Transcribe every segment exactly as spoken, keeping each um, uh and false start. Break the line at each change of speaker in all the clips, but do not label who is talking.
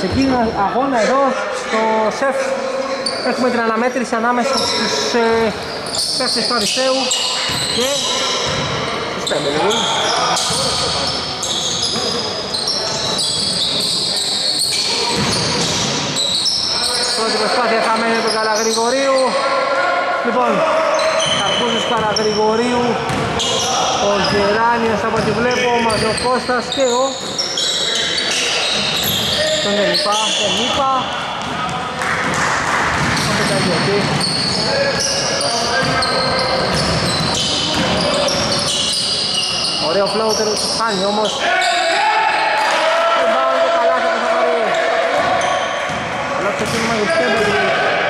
ξεκίνημα αγώνα εδώ στο ΣΕΦ. Έχουμε την αναμέτρηση ανάμεσα στους ε, παίκτες του Αριστείου και τους Πέμπελους. Πρώτη προσπάθεια χαμένη του Καλαγρηγορίου. Λοιπόν, Καρπούζος Καλαγρηγορίου, ο Γεράνιος από ό,τι βλέπω, ο Μαζοκώστας και ο τον δεν είπα, δεν είπα από τα γιατί ωραίο φλόουτερ του χάνει όμως. Δεν πάω και καλά θα το πάρει. Αλλά ξεκίνημα για τις Πέμπελους.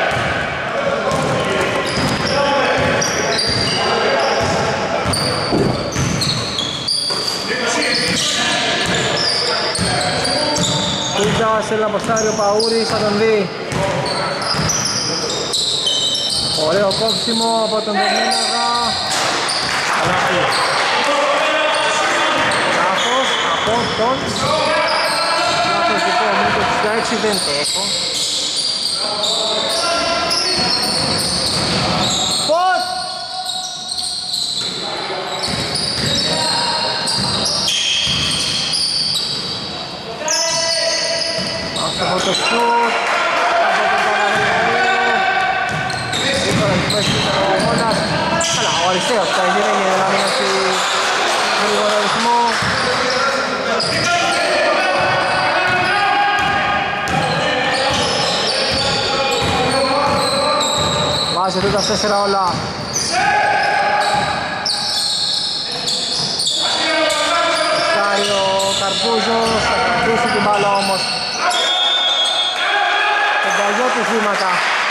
Κούτζας, έλα αποστάρει ο Παούρης, θα τον δει. Ωραίο κόψιμο από τον Δεμίναγα. Λάθος από τον λάθος λοιπόν, με το εξήντα έξι δεν το έχω. Πώς! Από το σουτ, από τον Παναγιώτη. Τώρα η θέση ήταν ο Μόνας. Καλά, ο Αριστέος θα γίνει για να μην έχει γρήγορο ρυθμό. Βάζει τούτα τέσσερα όλα. Κάνει ο Καρπούζος, θα κρατήσει την μπάλα όμως. Πενταγιώτης βήματα.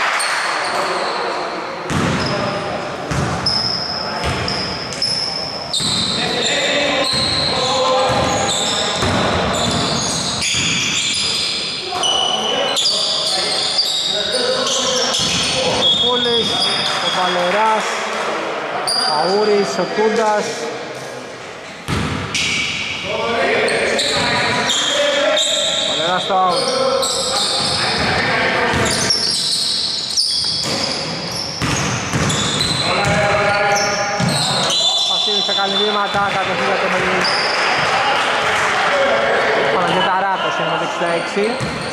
Ο Πούλης, ο Βαλεράς, Παούρης, ο Τούντας. Βαλεράς το out. Θα κάνει βήματα, κατευθύνει για το παιδί. Παναγιωταράκος είναι το εξήντα έξι.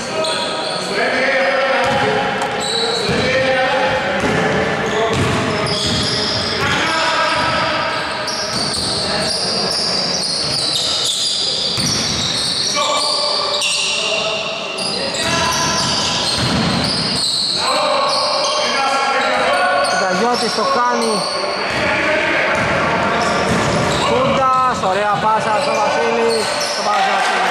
Κιταγιώτης το κάνει. Ωραία πάσα στο Βασίλη, στο πάσα Βασίλη.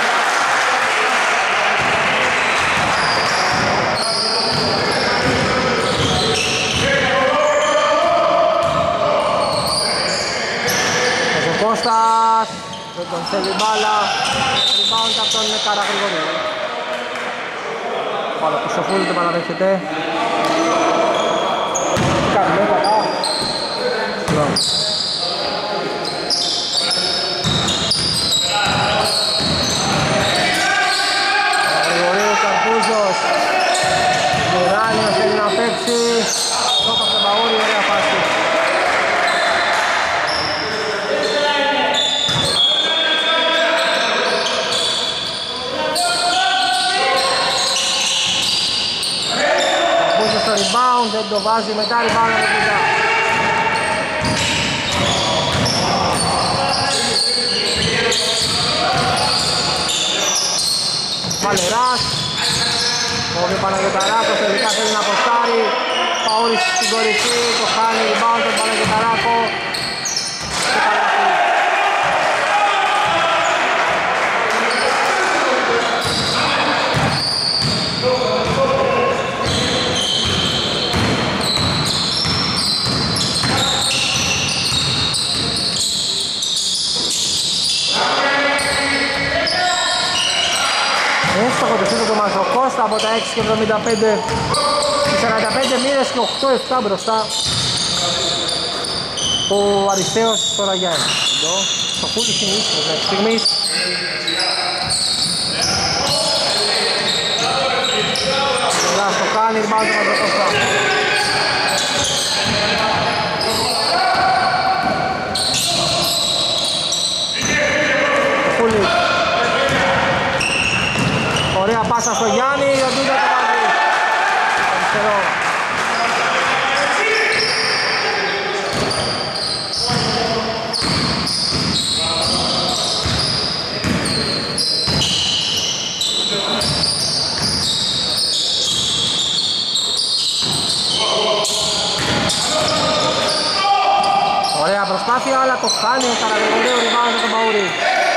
Ο Κώστας, δεν τον θέλει μπάλα, rebound από τον Καραγρηγορίου. Πάλα που Σοφούλη το παραδέχεται. Κάτι λέει καλά. Γεράνιος θέλει να παίξει. Στόχο από τον Παούρη, ωραία φάση. Πούσε στο rebound, δεν το βάζει, μετά rebound από την κοντά. Βαλεράς. Ο Παναγιωταράκος τελικά θέλει να αποστάρει. Παούρης στην κορυφή, το χάνει, rebound τον Παναγιωταράκο. Και καλάθι. Έστοχο το σύνδετο του Μαζοκώστα από τα έξι και εβδομήντα πέντε. σαράντα πέντε μοίρες και οκτώ επτά μπροστά. Ο Αριστέος τώρα για ένα. Εδώ, στο φούλι συνήθως μέχρι στιγμής. κάνει rebound του Μαζοκώστα. Φούλης. Ωραία πάσα στο Γιάννη, ο Ντούντα το βάζει. Αριστερό. Ωραία προσπάθεια, αλλά το χάνει ο Καραγρηγορίου, rebound για τον Παούρη.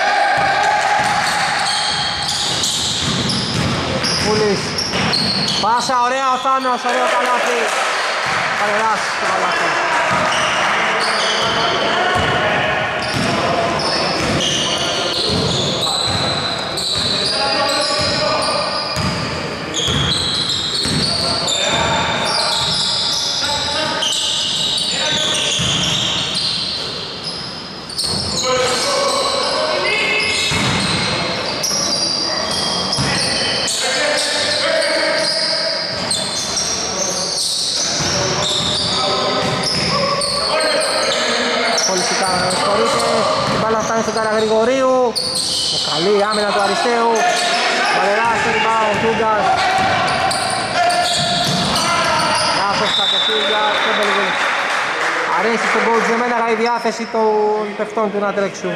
Πούλης. Πάσα, ωραία ο Θάνος, ωραίο καλάθι. Παρελάς το καλάθι. Στον Καραγρηγορίου, με καλή άμυνα του Αριστείου. Βαλεράς στο rebound, Τούγκας. Λάθος κατευθύνια, Κέμπελγουλ. Αρέσει στον coach εμένα η διάθεση των παιχτών του να τρέξουν.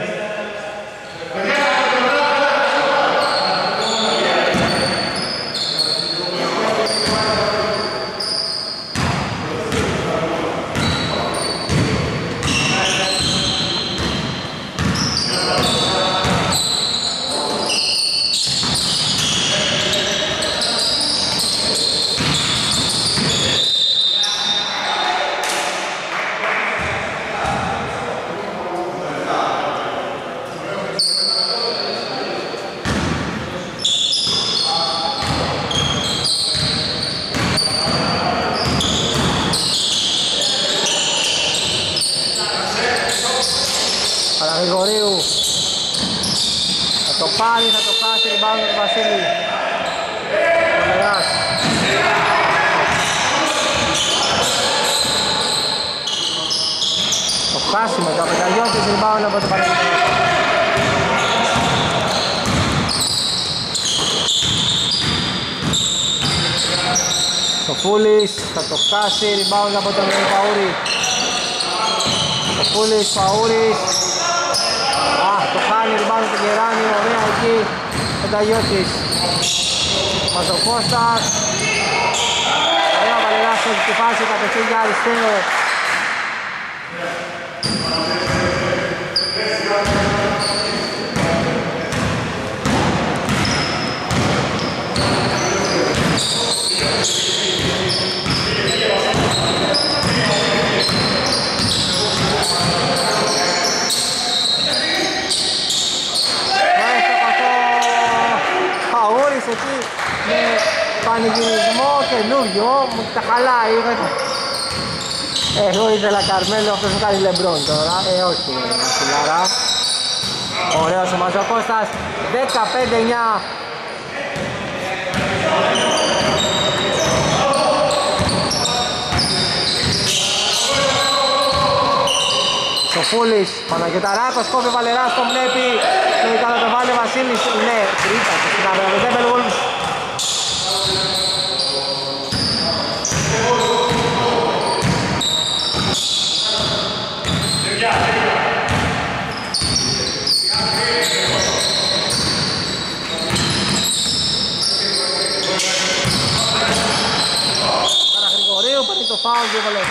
Γρηγορίου θα το πάρει, θα το χάσει, rebound του Βασίλη. Βαλεράς. Το χάσει με το Απεταγιώτης, rebound από το Πανεπιστήμιο. Το Φούλης θα το χάσει, rebound από τον Παούρη. Το Φούλης, Παούρης. Α, το χάνει, rebound του Γεράνη, ωραία εκεί. Πεταγιώτης. Μαζοκώστας. Ωραία, Βαλεράς έχει τη φάση, κατευθύνει για Αριστέο. Εκεί με πανηγυρισμό καινούριο μου τα χαλάει. Εγώ ήθελα Καρμέλο, αυτός μου κάνει Λεμπρόν τώρα. Ε, όχι, φιλάρα. Ωραίος ο Μαζοκώστας, δεκαπέντε εννιά. Σοφούλης, Παναγιωταράκος, κόβει Βαλεράς, τον βλέπει. Τελικά θα το βάλει ο Βασίλης. Ναι, τρίτα στην άβρα, δεν πέλεγουν. Καραγρηγορίου, παίρνει το φάουλ και έβαλε.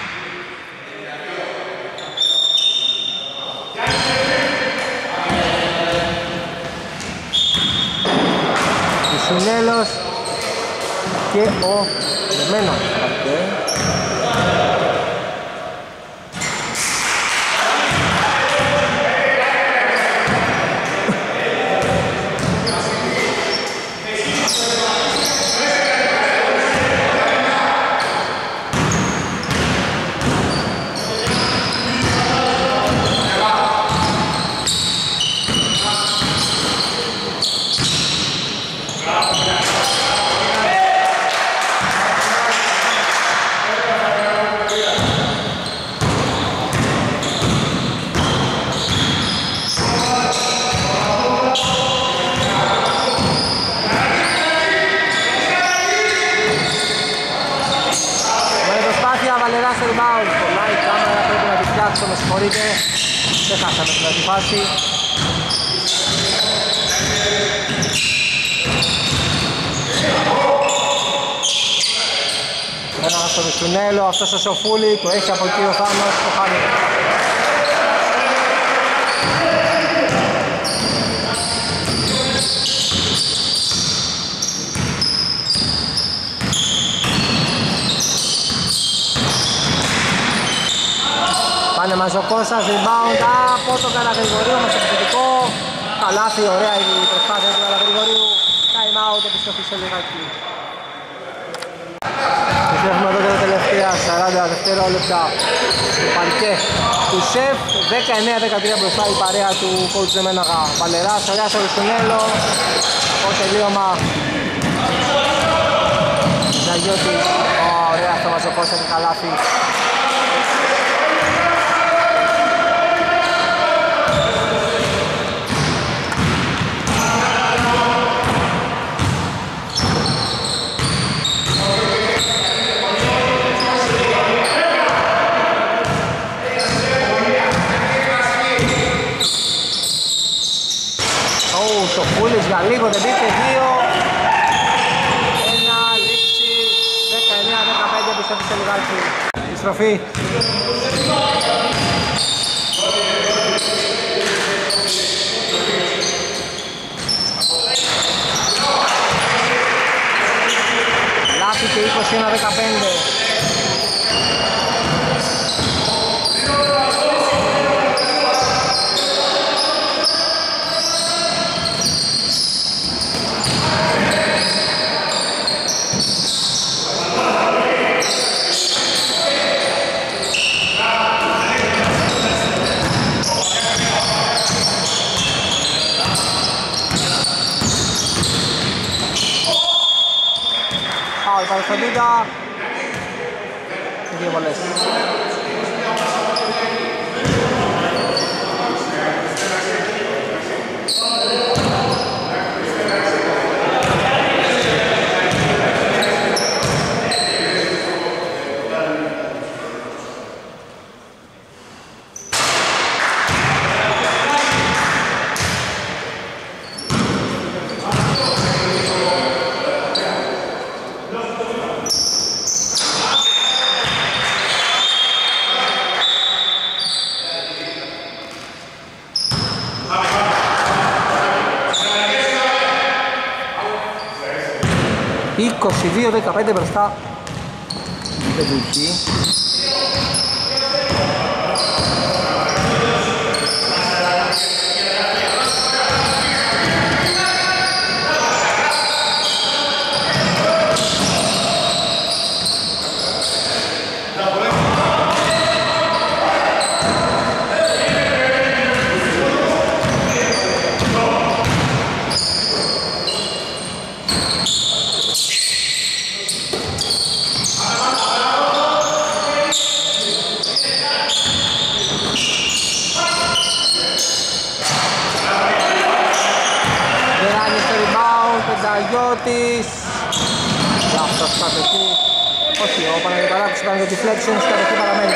Σουνέλος και ο Δεμένος. χάσω, με συγχωρείτε. Δεν χάσαμε την πρώτη φάση. Ένα στο Μισουνέλο, αυτός ο Σοφούλη, το έχει από εκεί ο Θάνος, το χάνει. Πάνε Μαζοκώστας, rebound από τον Καλαγρηγορίου, μας επιθετικό. Καλάθι, ωραία η προσπάθεια του Καλαγρηγορίου. Time out, επιστροφή στο λιγάκι. Έχουμε εδώ και τα τελευταία σαράντα δευτερόλεπτα στο παρκέ του ΣΕΦ. Δεκαεννέα δεκατρία μπροστά η παρέα του coach Δεμέναγα Παλεράς. Ωραία στο Ρουστουνέλο. Το τελείωμα Ζαγιώτης. Ωραία στο Μαζοκώστα και καλάθι. Για λίγο δεν μπήκε, δύο ένα, λήξη δεκαεννέα δεκαπέντε, επιστροφή σε λιγάκι. Επιστροφή. Λάθη και είκοσι ένα δεκαπέντε. Παραστατήτα και δύο βολές. είκοσι δύο δεκαπέντε μπροστά η Πεντουκή. Παναγιώτης. Λάθος κατοχή. Όχι, ο Παναγιώτης ήταν για deflection, κατοχή παραμένει.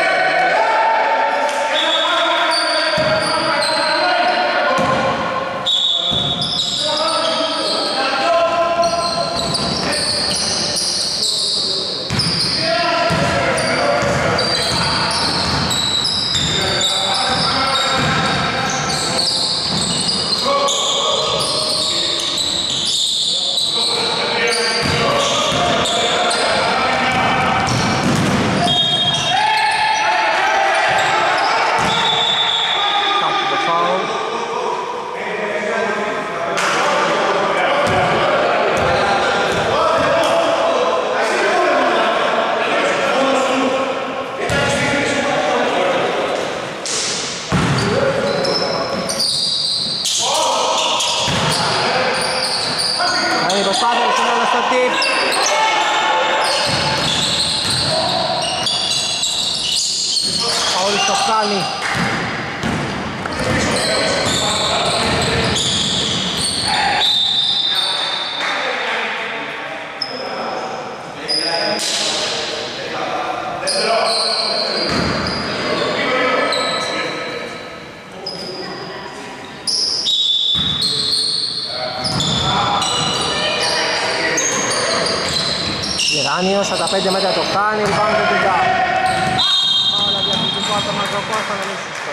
Κάνιος, στα τα πέντε μέτρα το κάνει, rebound το πεντά. Όλα διαφορετικό από το Μαζοκός θα αναλύσει στο.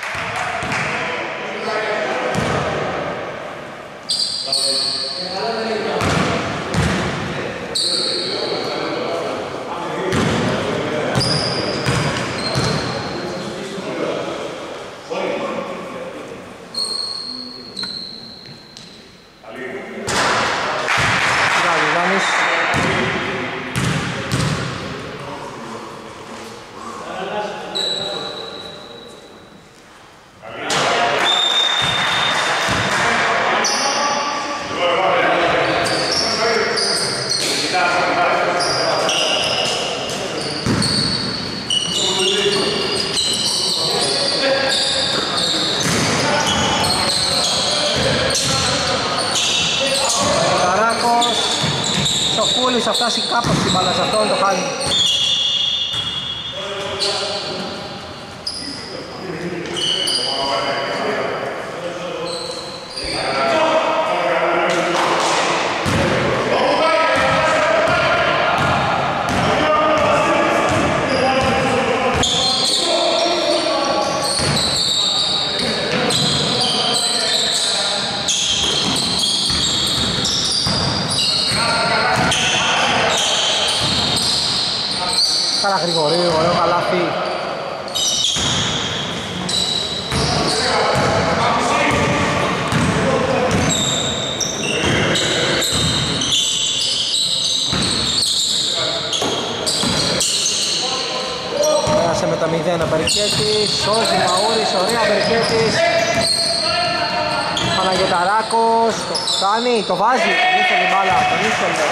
Θα φτάσει κάπως στην μπάλα σε αυτόν, το χάνει. Γρηγορίου, ωραίο καλάθι. Πέρασε με τα μηδέν ο Περικέτης, σώζει Μαούρης, ωραία Περικέτης. Παναγιωταράκος, το κάνει, το βάζει, τον ήθελε η μπάλα, τον ήθελε.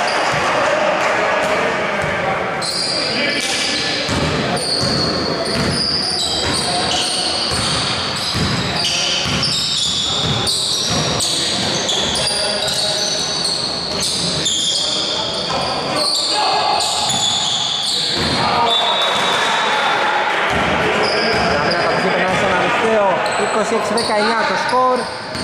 είκοσι έξι δεκαεννιά το σκορ.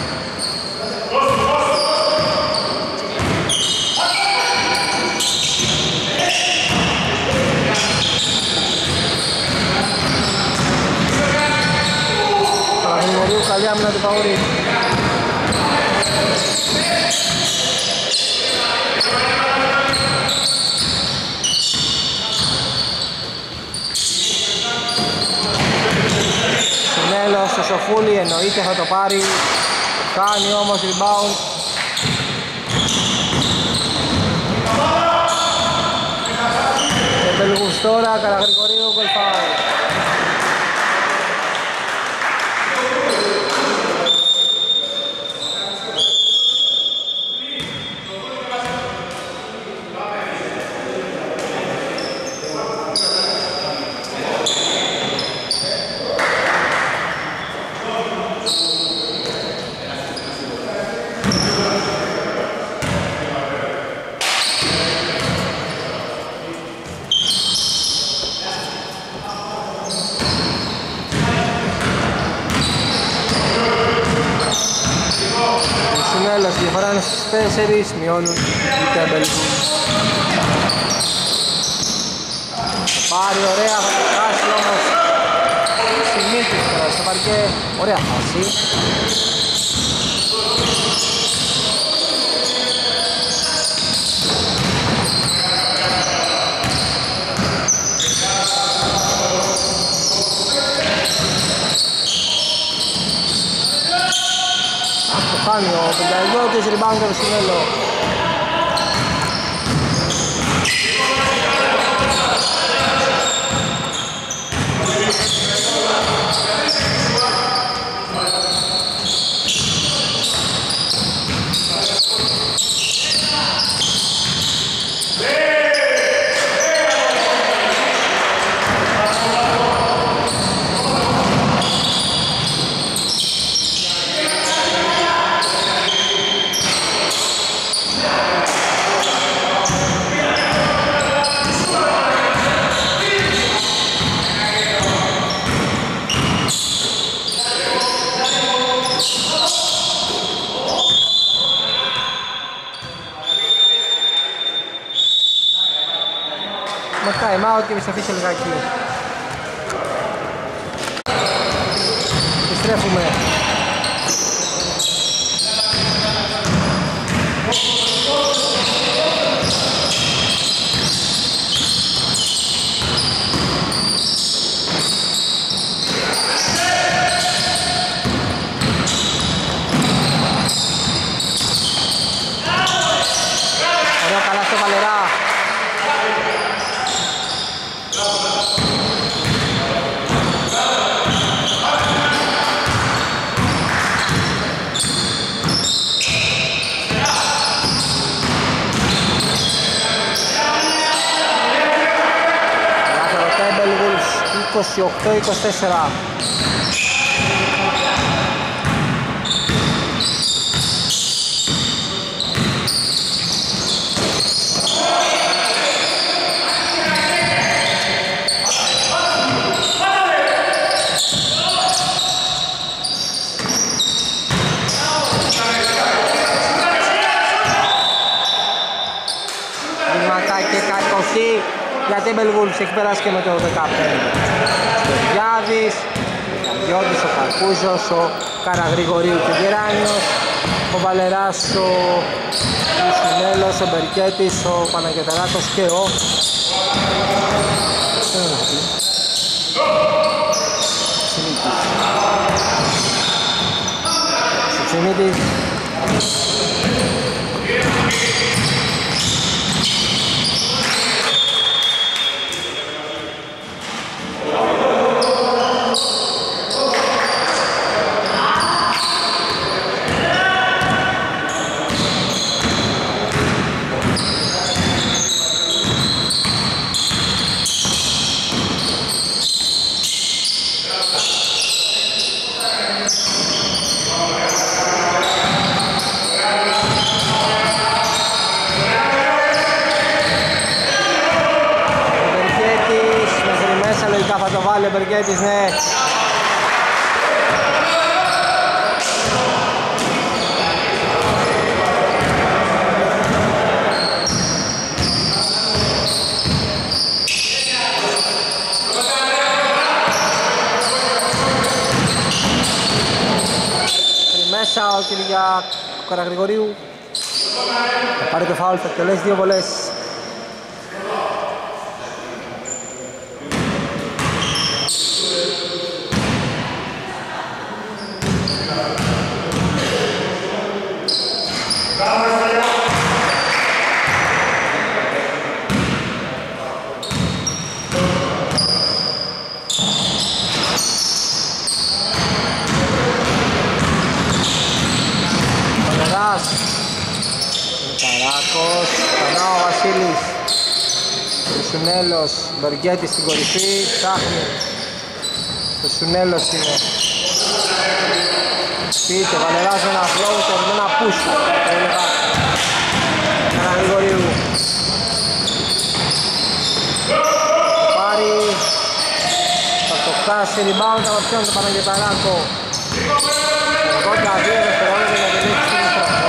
Παραγνωρίου, καλή άμυνα του Παουρή. Στο Σοφούλη εννοείται θα το πάρει, κάνει όμως rebound. Επελγούς τώρα, Καραγρηγορίου, goal foul. Διαφορά είναι στις τέσσερις, μειώνουν οι Τέμπελγους. Πάρει ωραία, θα το χάσει όμως στη μύτη τώρα στο παρκέ, ωραία φάση. Κάνει ο Πενταγιώτης, rebound το Σινέλο. timeout και επιστροφή σε λιγάκι. Επιστρέφουμε. είκοσι οκτώ είκοσι τέσσερα. Βηματάκι κακοχή για Timberwolves, έχει περάσει και με το δεκαπέντε. Ο Γιάδης, ο Γιώργης, ο Καρπούζος, ο Καραγρηγορίου και ο Γεράνιος, ο Βαλεράς, ο Ισουνέλος, ο Μπερκέτης, ο Παναγιωταράκος και ο Σιτσινίτης. Ο Μπερκέτης, ναι. Μέσα ο Κυριακ Καραγρηγορίου θα πάρει το φάουλ, θα εκτελέσει δύο βολές. Καράκος, Πανά ο Βασίλης, ο Σουνέλος, Μπεργκέτης στην κορυφή, ψάχνει, ο Σουνέλος είναι. Πείτε, Βαλεράς με ένα floater, με ένα push, θα έλεγα, ένα γρηγορίου. Πάρει, θα το φτάσει, rebound, θα πιάνει τον Παναγιωταράκο. ογδόντα δύο δευτερόλεπτα για την λήξη του στροφού.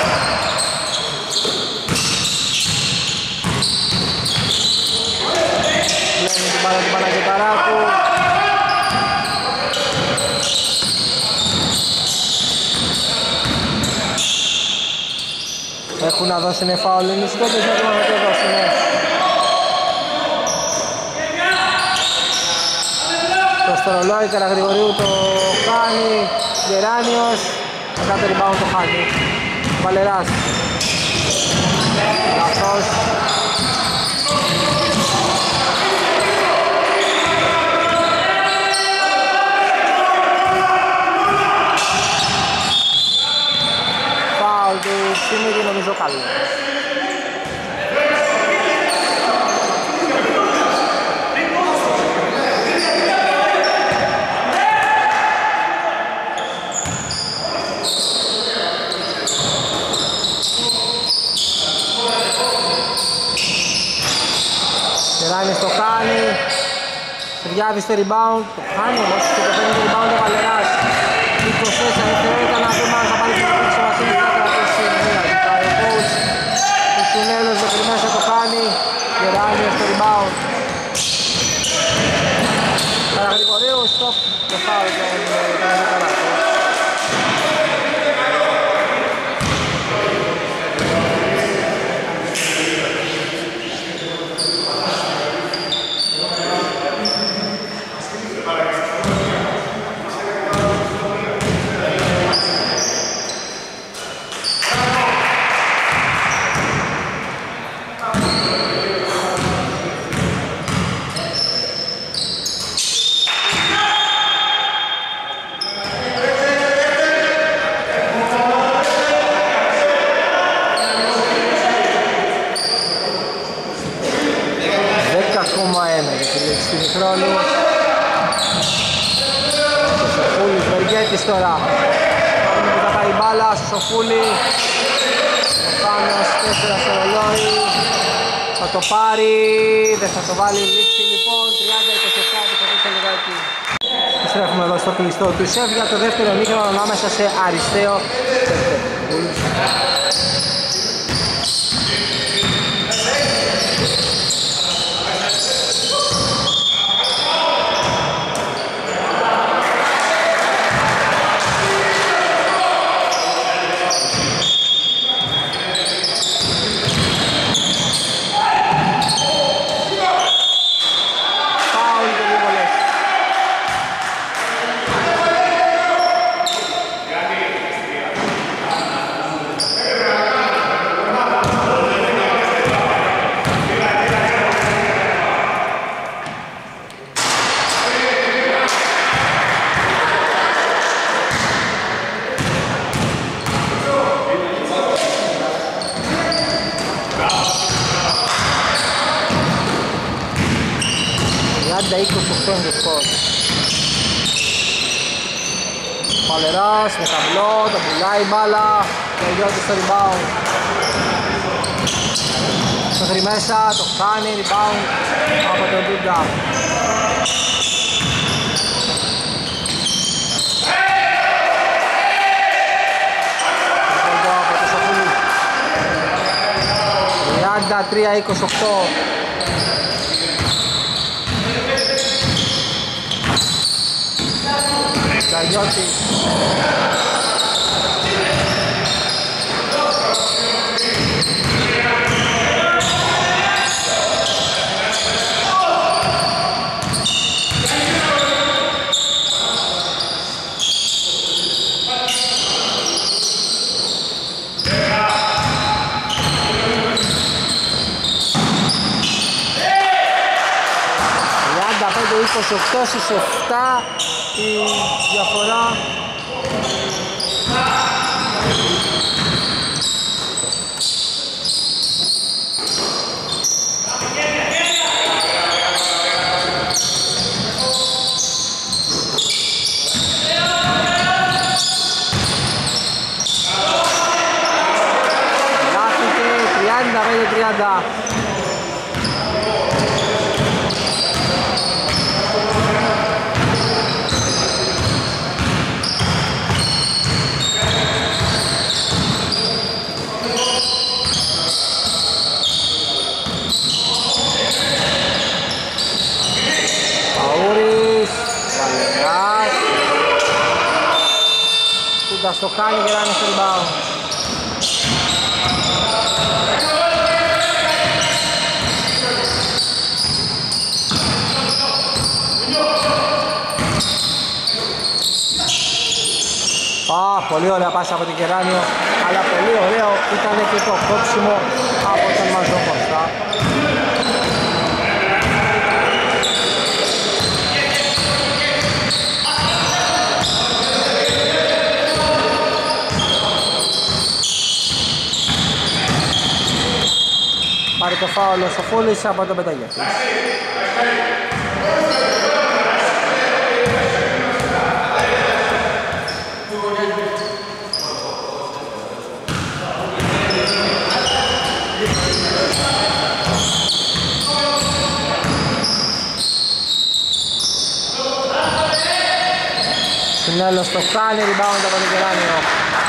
Πλένει την μπάλα του Παναγιωταράκου. Έχουν να δώσουνε φάουλ, είναι σκότες να δούμε να το δώσουνε. Το στο ρολόι Καραγρηγορίου το κάνει, Γεράνιος, κάτω rebound το χάνει. Βαλεράς. Λάθος. Φάουλ του Σιμίδη, νομίζω καλό. Γεράνης το κάνει, Κυριάδης το rebound, το κάνει όμως και το παίρνει το rebound ο Βαλεράς. είκοσι τέσσερα δευτερόλεπτα να δούμε αν θα πάρει την απόψη ο Βασίλης, θα κρατήσει μία, ζητάει ο coach. Ο Σουνέλος μέχρι μέσα το κάνει, Γεράνιος το rebound. τώρα. Είναι που θα πάει η μπάλα στο Σοφούλη. Ο Πάνος τέσσερα στο ρολόι. Θα το πάρει, δεν θα το βάλει λήξη λοιπόν. τριάντα είκοσι επτά το λιγάκι. Στρέφουμε εδώ στο κλειστό του ΣΕΒ για το δεύτερο ημίχρονο ανάμεσα σε Αριστείο και Βούλους. Παλεράς με ταμπλό, το πουλάει μπάλα και γιώτη στο rebound. Μέχρι μέσα, το χάνει, rebound από τον Ντούντα. Από το Σοφούλη. τριάντα τρία είκοσι οκτώ. Καγιώτη. τριάντα πέντε είκοσι οκτώ στις επτά η διαφορά. Λάθηκε τριάντα πέντε τριάντα. Στο κάνει και ράνει στο rebound. Α, πολύ ωραία πάσα από την Κεράνιο, αλλά πολύ ωραίο ήταν και το κόψιμο από τον Μαζόκοστα. Πάρει το φάουλ ο Σοφούλης από τον Πεταγιώτη. Συνέλος το κάνει, rebound από τον Κεράνιο.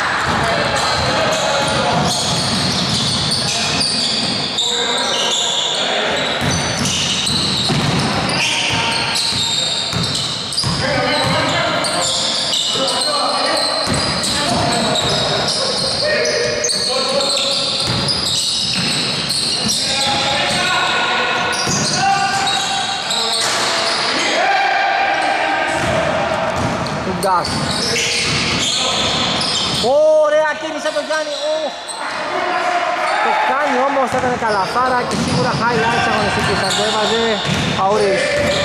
Ωραία κίνηση από τον Γιάννη. Oh. Το κάνει όμως, έκανε καλαθάρα και σίγουρα highlights αγωνιστικής. Αν το έβαζε Αούρης.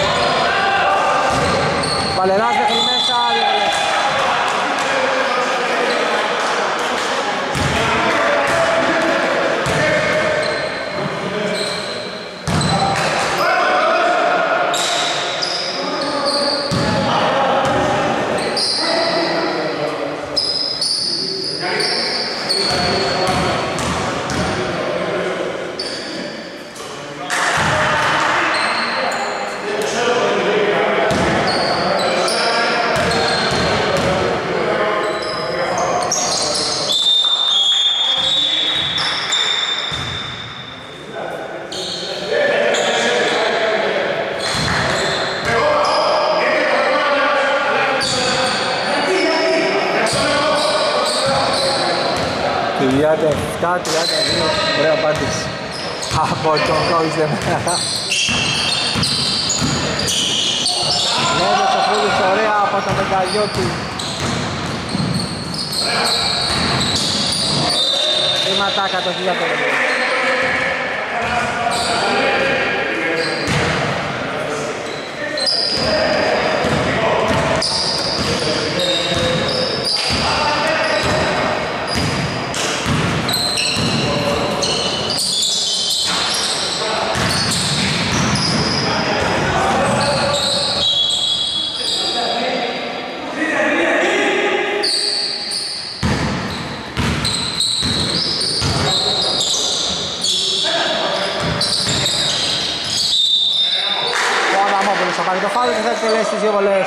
Βαλεράς μέχρι μέσα. τριάντα επτά τριάντα δύο, ωραία απάντηση από τον Κόβις Δεμέρα. Λέμε το Φούλης ωραία από τον Μεγκαριώτη. Βήματα κατοχή για το Λεβί. Το φάουλ και θα εκτελέσει τις δύο βολές.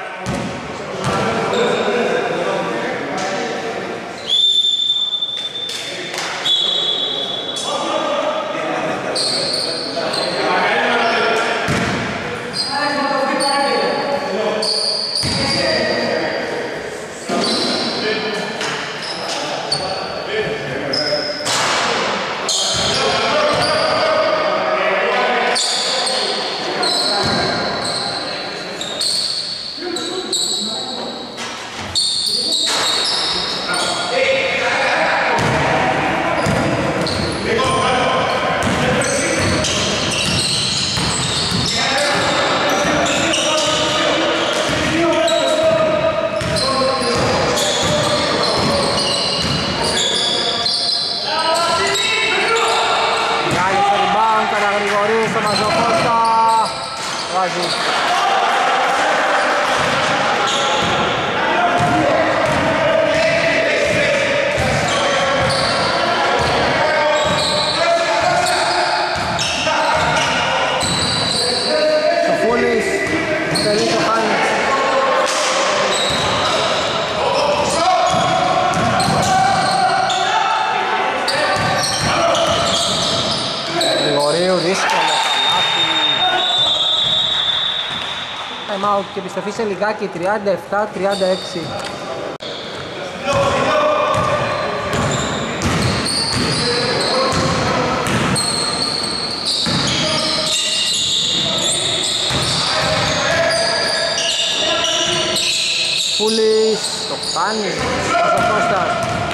Και επιστροφή σε λιγάκι τριάντα επτά τριάντα έξι. Φούλης, το κάνει, Πασοκώστας.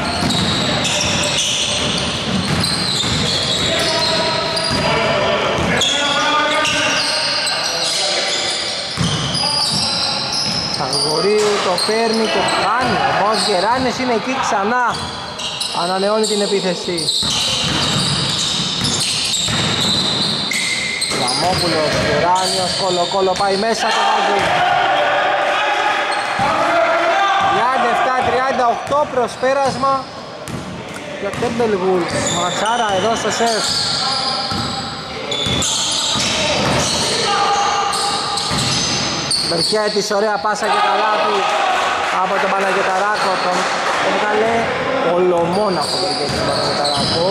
Γρηγορίου το παίρνει, το κάνει. Ο Γεράνης είναι εκεί ξανά. Ανανεώνει την επίθεση. Γαμόπουλος, Γεράνιος, κολο-κολο πάει μέσα, το βάζει. τριάντα επτά τριάντα οκτώ προσπέρασμα για Τέμπελγουλ. Ματσάρα εδώ στο σεφ. Μπερκέτης, ωραία πάσα και καλά του από τον Παναγιωταράκο. Τον έβγαλε ολομόναχο Μπερκέτης τον Παναγιωταράκο.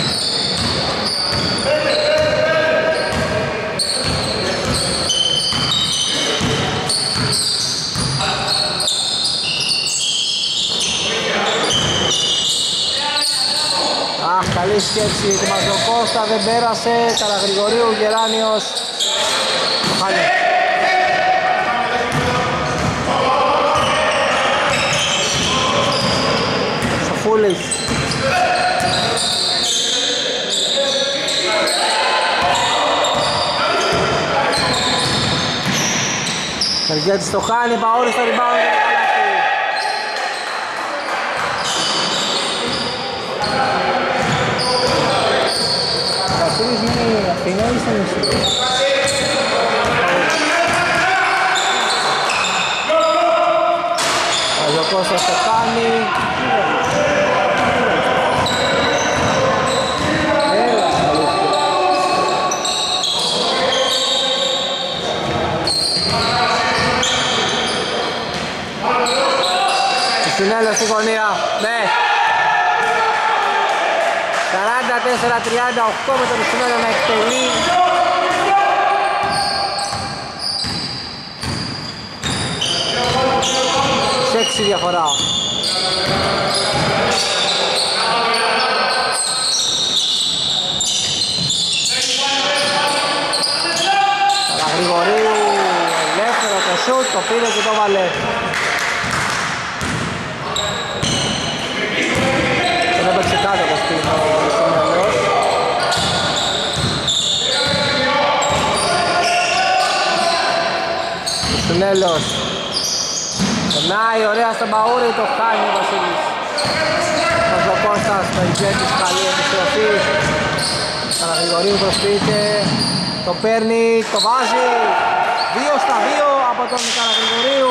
Αχ, καλή σκέψη του Μαζοκώστα, δεν πέρασε. Καραγρηγορίου, Γεράνιος. Το χάνει. Σοφούλης. Μεργέτης το χάνει, Παόρης στο rebound και το καλάθι. Πατρίδης είναι Αθήνα ή στο νησί? Κώστας το κάνει. Έλα, Συνέλος στη γωνία. Ναι. σαράντα τέσσερα τριάντα οκτώ με τον Συνέλο να εκτελεί. Σε έξι διαφορά. πήρε και το βάλε. Δεν έπαιξε κάτω από σπίτι ο Σουνέλος. Ο Σουνέλος περνάει ωραία στον Παούρη, το χάνει ο Βασίλης. Ο Κώστας, Περικέτης, καλή επιστροφή. Καραγρηγορίου προσποιείται, το παίρνει, το βάζει. Δύο στα δύο από τον Καραγρηγορίου.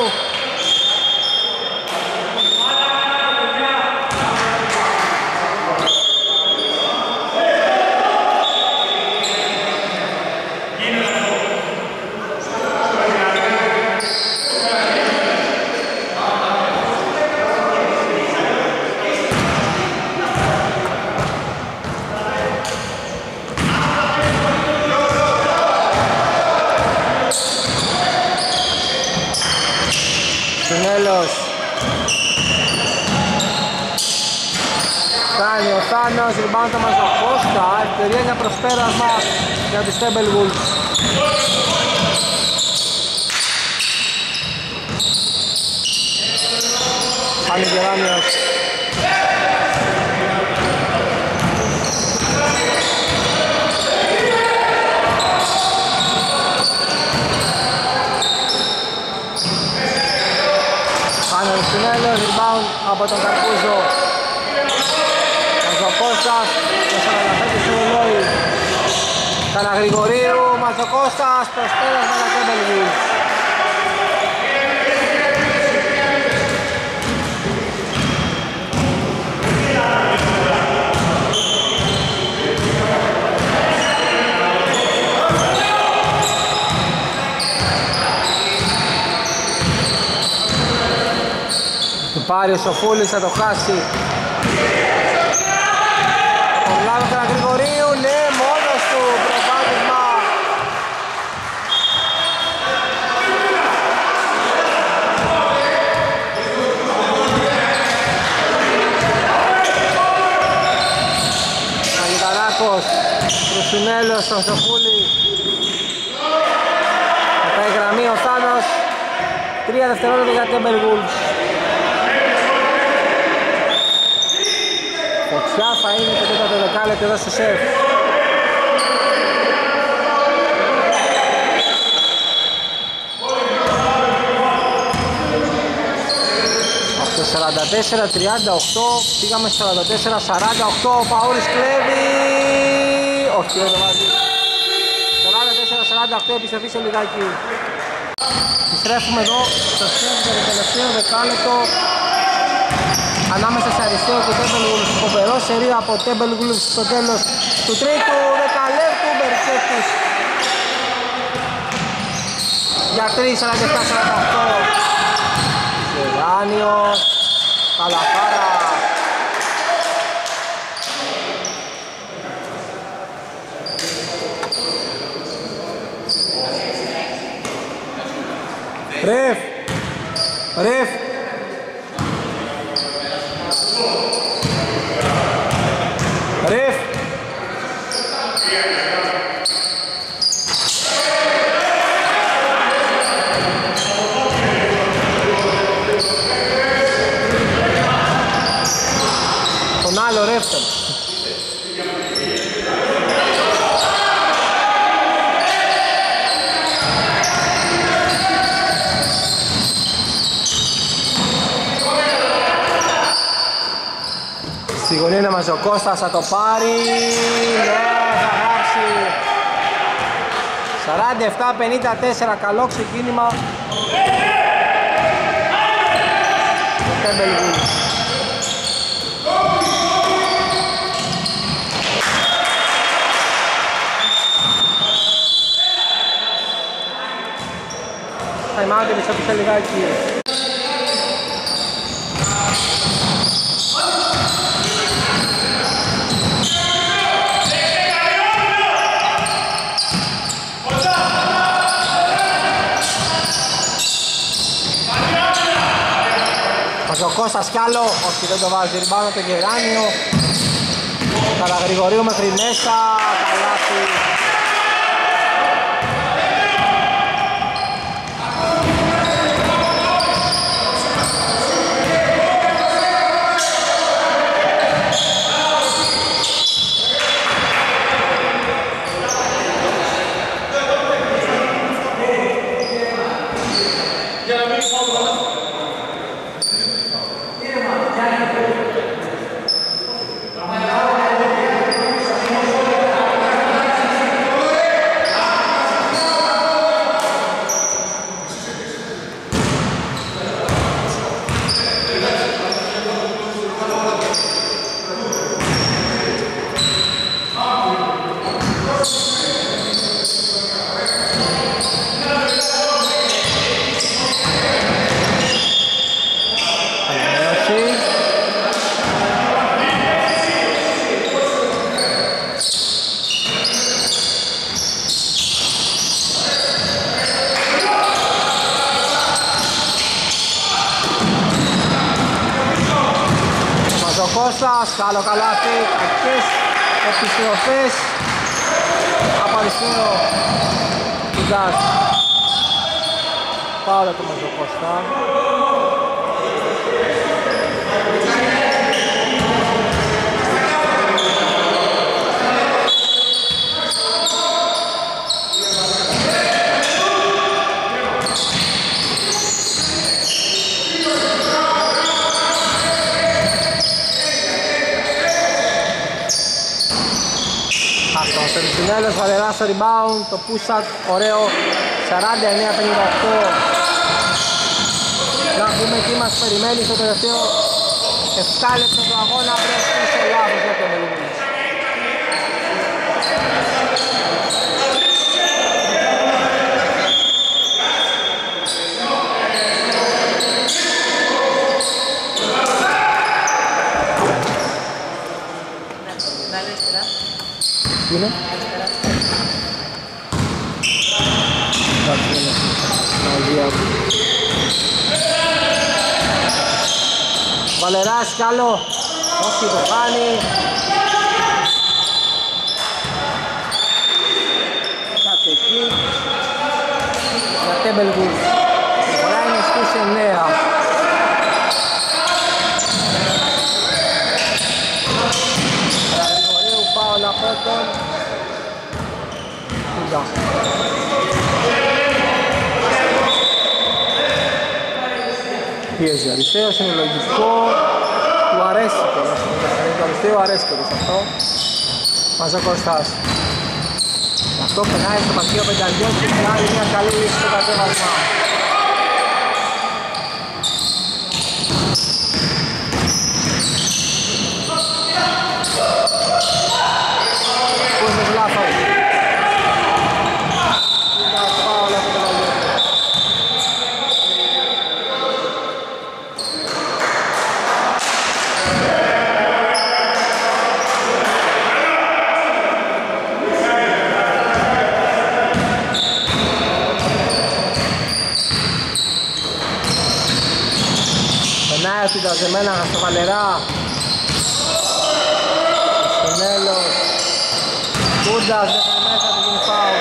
Σουνέλος κάνει ο Θάνος, rebound το Μαζοκώστα, ευκαιρία για προσπέρασμα για τους Templewood. Κάνει Γεράνιος. Rebound από τον Καρπούζο. Μαζοκώστας, το σαράντα πέντε στο ρολόι. Καραγρηγορίου, Μαζοκώστας, προσπέρασμα για Templewood. Πάρει ο Σοφούλης, θα το χάσει. Ο Βλάβος Καραγρηγορίου, ναι, μόνος του προβάδισμα. Αγιταράκος, Ρουσουνέλος στον Σοφούλη. Θα πάει γραμμή ο Θάνος. Τρία δευτερόλεπτα για Templewood. Φωτιά θα είναι το τέταρτο δεκάλεπτο εδώ στο σεφ. Από το σαράντα τέσσερα τριάντα οκτώ πήγαμε στο σαράντα τέσσερα σαράντα οκτώ, ο Παούρης κλέβει. Όχι, δεν το βάζει. σαράντα τέσσερα σαράντα οκτώ, επιστροφή σε λιγάκι. Επιστρέφουμε εδώ στο σεφ για το τελευταίο δεκάλεπτο ανάμεσα σε Αριστείο και Templewood. Φοβερό σερί από Templewood στο τέλος του τρίτου δεκαλέπτου. Μπερκέτης για τρία σαράντα επτά σαράντα οκτώ. Γεράνιος, Καλαφάρα. Ρεφ, ρεφ. Ρεφ. Τον άλλο ρεφτον. Στη γωνία είναι Μαζοκώστας, θα το πάρει. Ναι, θα γράψει. σαράντα επτά πενήντα τέσσερα, καλό ξεκίνημα. Το Templewood. Time out, επιστρέφει λιγάκι. Ο Κώστας κι άλλο, όχι δεν το βάζει, ριμπάνω το Γεράνιο. Καραγρηγορίου μέχρι μέσα, καλάθι. ο Κώστας, καλό καλάθι, κακές επιστροφές από αριστερό Κουτζάς. Πάω το με τον Κώστα. Σερτινέλος, Βαλεράς στο rebound, το push-up, ωραίο, σαράντα εννέα πενήντα οκτώ. Να δούμε τι μας περιμένει στο τελευταίο επτά λεπτό του αγώνα, πρέπει πίσω λάθος για τον Μελούμινος. Τι είναι? Βαλεράς κι άλλο, όχι το κάνει. Κάτι εκεί για Τέμπελγουρ, η φορά είναι στους εννέα. Γρηγορίου Πάολα πρώτον. Κούντα. Πιέζει αριστερός, είναι λογικό, του αρέσει το το αριστερό, αρέσει το αυτό. Μας ο Κωστάς. Αυτό περνάει στο Μαρκείο Πενταριών και κάνει μια καλή λύση στο κατέβασμα. Πούσες λάθος. Την ταζεμένα στο Βαλερά, στον Έλος, Κούντας μέχρι μέσα του γίνει φάουλ.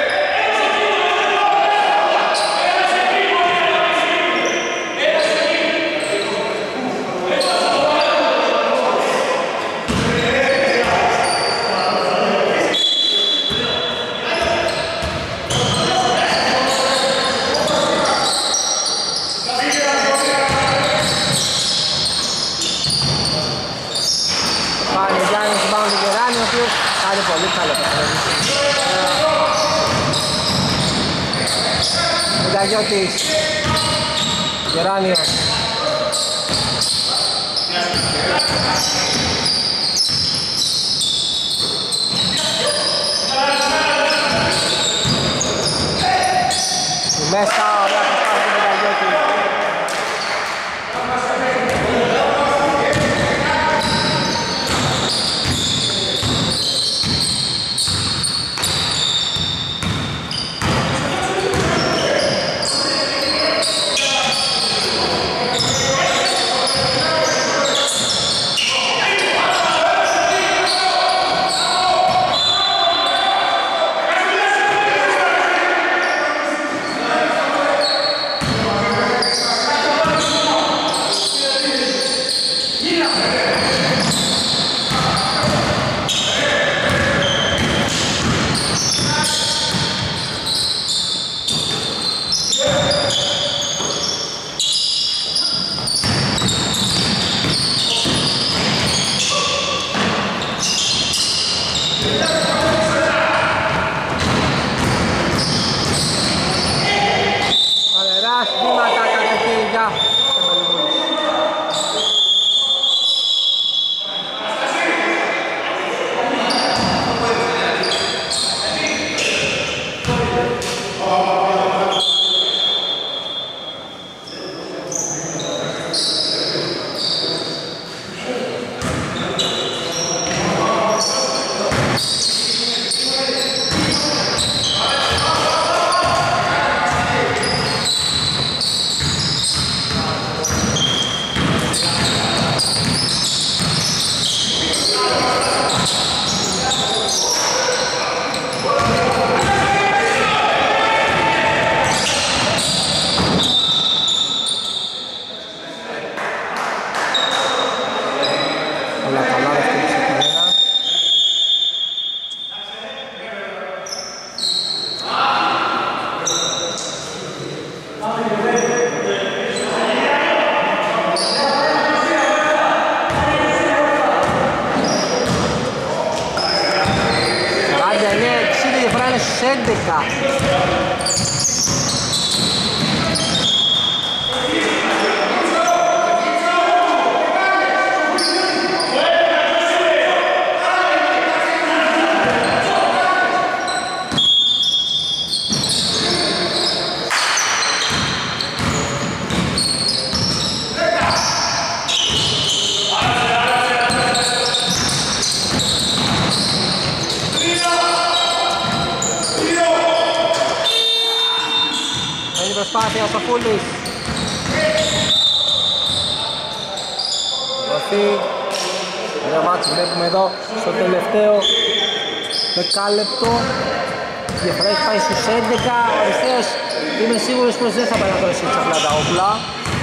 Κάνει πολύ καλό παιχνίδι. Μεταγιώτης, Γεράνιος. Μέσα, ωραία το πάρει του Μεταγιώτη. Όλα καλά, δεύτερη ψηφιένα. σαράντα εννέα εξήντα, η διαφορά είναι στους έντεκα. Προσπάθεια ο Σαφούλης. Δοθεί. Ένα μάτσο βλέπουμε εδώ στο τελευταίο δεκάλεπτο. Η διαφορά έχει πάει στους έντεκα. Ο Αριστέας είμαι σίγουρος πως δεν θα πάει να δώσει απλά τα όπλα.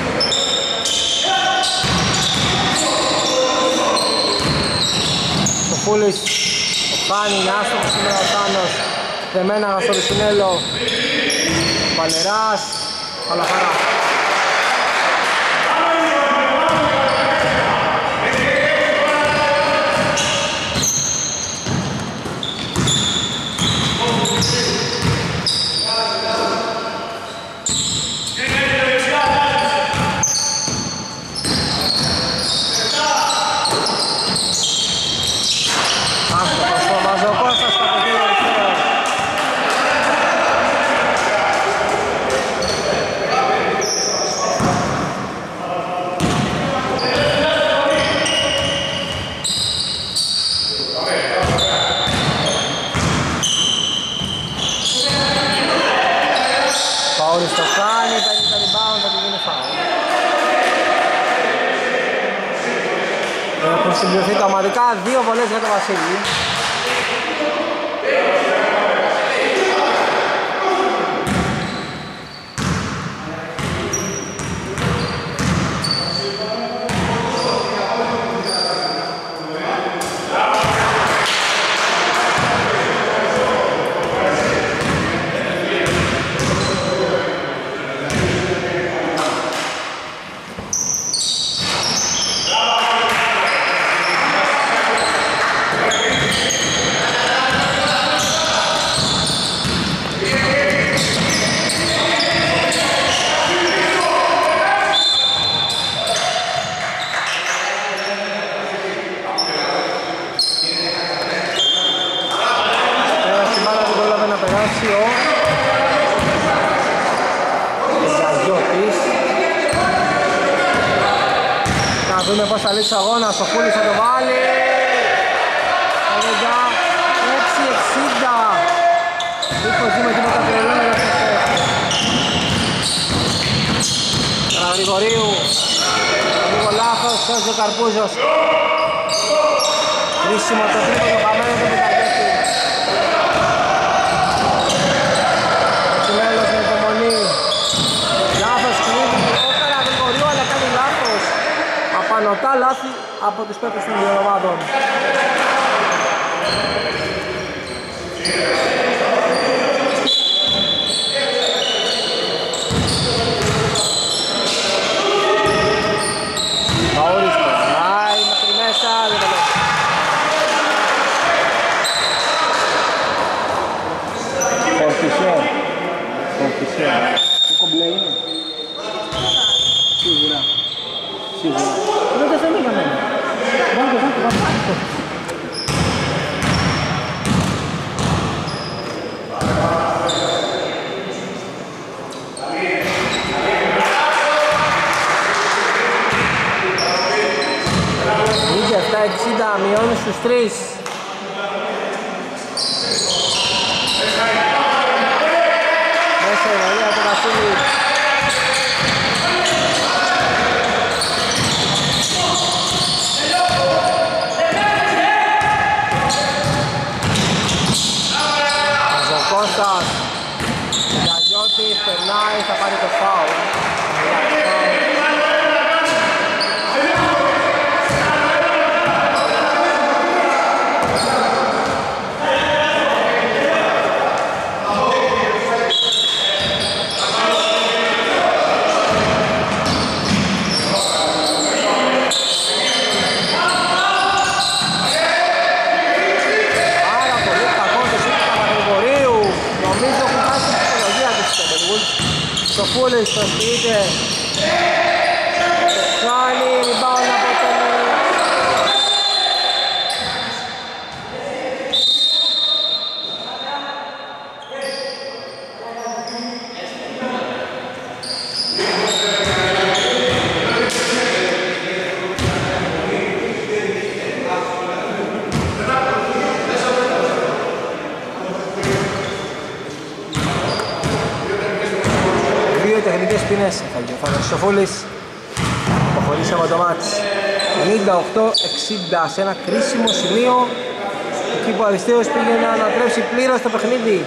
Ο Σαφούλης ο Φάνη είναι άστοχος σήμερα ο Τάνος. Δεμένα στο Ρησινέλο. Βαλεράς, Παλαχαρά. Συμπληρωθεί τα ομαδικά, δύο βολές για τον Βασίλη. Δούμε πως θα λήξει ο αγώνας, ο Φούλης θα το βάλει. έξι εξήντα. Δίχως δούμε τίποτα τρελό για το Καραγρηγορίου. Λίγο λάθος, σώζει ο Καρπούζος. Κρίσιμο το τρίποντο χαμένο το Πιταγέτη. Ο Τσιμέλος με υπομονή. Λάθος κρίνει ο Καραγρηγορίου, αλλά κάνει λάθος. Απανωτά λάθη από τους παίκτες των δύο ομάδων. Παούρης περνάει μέχρι μέσα, δεν το λέω. Φορτισιόν. Φορτισιόν. Το κομπλέ είναι. Σίγουρα. Σίγουρα. Δεν το θέλει για μένα. Μόνο το βάζω, βάζω. επτά εξήντα μειώνει στους τρεις. Μέσα η Βαλία του Βασίλη. Κώστας, Γιαγιώτης, περνάει, θα πάρει το φάουλ. Φούλης προσποιείται. Κάνει rebound από τον τεχνικές ποινές θα διορθώσει ο Φούλης. Αποχωρήσει από το μάτς ενενήντα οκτώ εξήντα σε ένα κρίσιμο σημείο εκεί που ο Αριστείος πήγε να ανατρέψει πλήρως το παιχνίδι.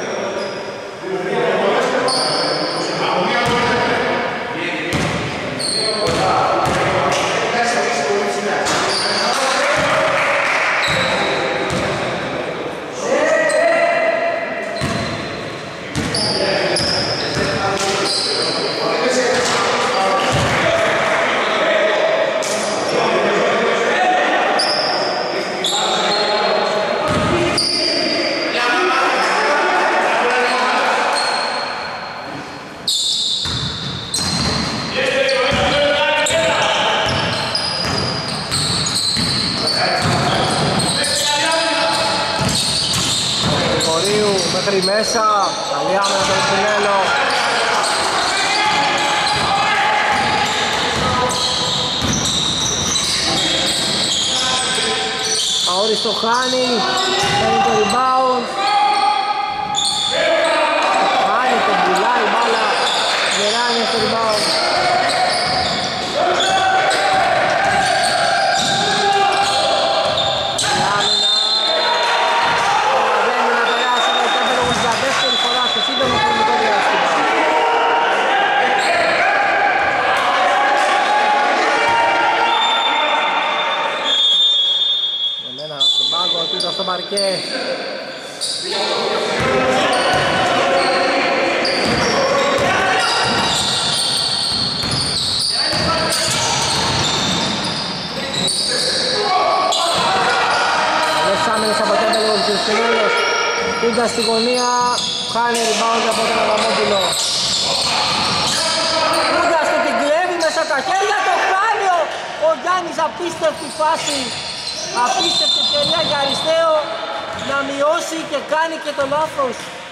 Μέχρι μέσα, καλή άμυνα τον Σινέλο. Αόριστο χάνει, παίρνει το rebound. Χάνει τον πουλάει μπάλα, γεράνει στο rebound. Στο παρκέ. Άμενος από τέμπελο ο Σινέλος. Κούντα στη γωνία, χάνει rebound από τον Αδαμόπουλο. Κούντα του την κλέβει μέσα τα χέρια, το χάνει ο Γιάννης, απίστευτη φάση. Απίστευτη ευκαιρία για Αρισταίο να μειώσει και κάνει και το λάθος.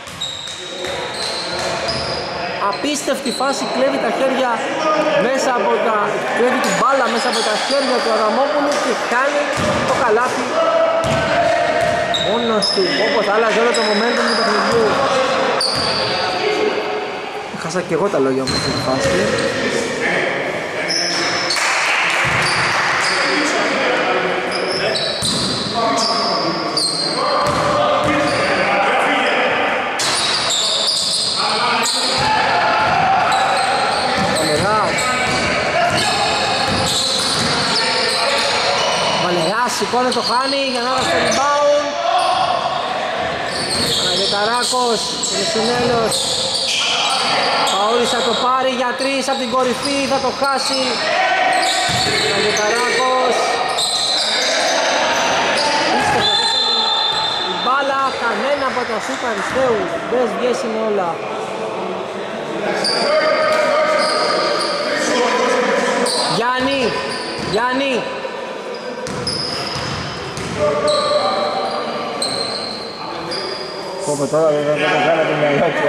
Απίστευτη φάση, κλέβει τα χέρια μέσα από τα... κλέβει την μπάλα μέσα από τα χέρια του Αδαμόπουλου και κάνει το καλάθι μόνος του, όπως άλλαζε όλο το momentum του παιχνιδιού. Χάσα και εγώ τα λόγια μου αυτή τη φάση. Σηκώνει το χάνει για να δώσει το rebound. Παναγιωταράκος, Ρεσινέλος. Παόλης θα το πάρει για τρεις από την κορυφή, θα το χάσει. Παναγιωταράκος. Η μπάλα, κανένα από τα σουτ Αριστείου. Μπες βγες είναι όλα. Γιάννη, Γιάννη. Κόβω τώρα, δεν θα το κάνω το μυαλό του.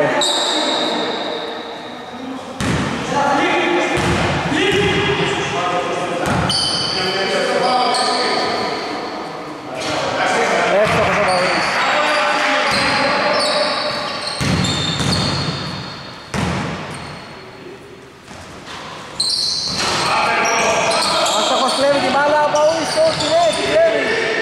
Εύστοχος ο Παύλης. Άστοχος κλέβει την μπάλα, ο Παύλης, όχι ρε, την κλέβει.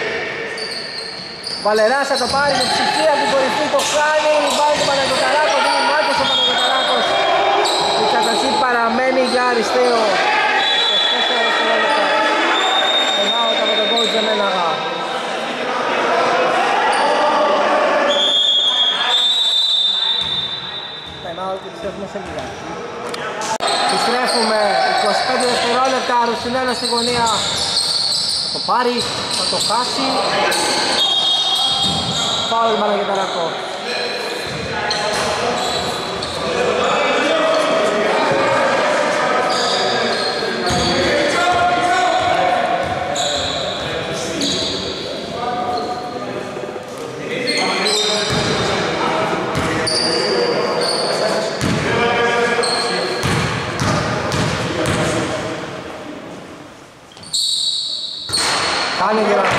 Βαλεράς θα το πάρει με ψυχή από την κορυφή, το κάνει, πάει του Παναγιωταράκος, δίνει μάχες ο Παναγιωταράκος. Η κατοχή παραμένει για Αρισταίο. είκοσι τέσσερα δευτερόλεπτα. Out από τον coach Ζεμέναγα. Time out και επιστρέφουμε σε λίγα. Επιστρέφουμε είκοσι πέντε δευτερόλεπτα, Ρουσινέλος στη γωνία. Θα το πάρει, θα το χάσει. Φάουλ Παναγιωταράκο. κάνει και λάθος.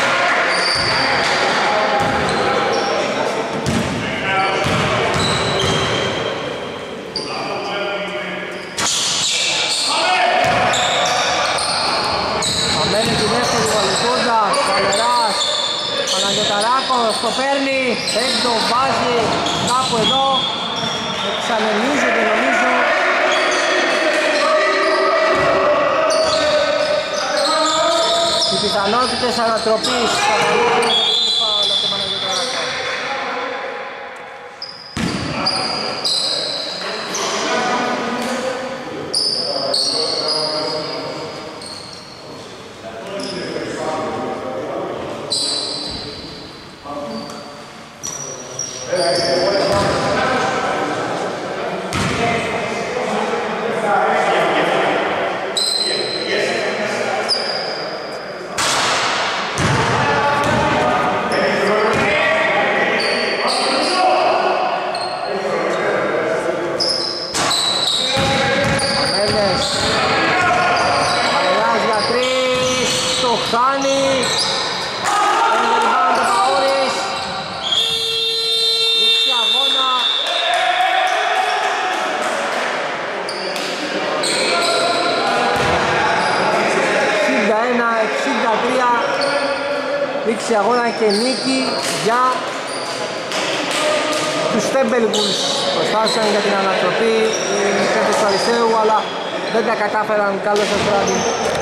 Αμένει τη δεύτερη βαλικούντα, Καλεράς, Παναγιωταράκος το παίρνει, δεν το βάζει κάπου εδώ, εξανεμίζεται νομίζω. Οι πιθανότητες ανατροπής θα παρουσιάζουν το φάουλ από τον Παναγιωταράκο. Λήξη αγώνα και νίκη για τους Templebulls. Προσπάθησαν για την ανατροπή οι παίκτες του Αριστείου, αλλά δεν τα κατάφεραν. Καλώς σας βράδυ.